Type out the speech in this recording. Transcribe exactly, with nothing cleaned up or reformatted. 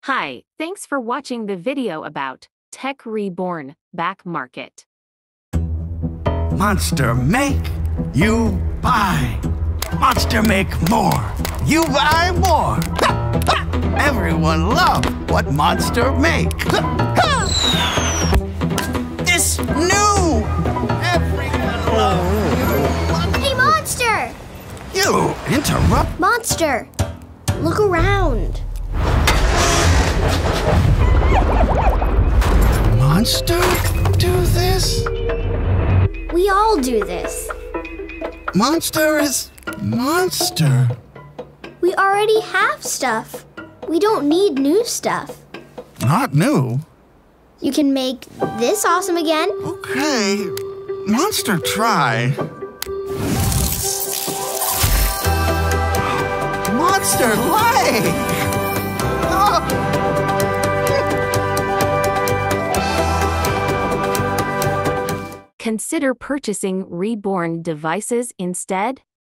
Hi, thanks for watching the video about Tech Reborn Back Market. Monster make, you buy. Monster make more, you buy more. Ha, ha. Everyone love what Monster make. Ha, ha. This new. Everyone love. Hey, Monster! You interrupt. Monster! Look around. Monster do this? We all do this. Monster is monster. We already have stuff. We don't need new stuff. Not new. You can make this awesome again. Okay, Monster try. Monster like. Oh. Consider purchasing Reborn devices instead.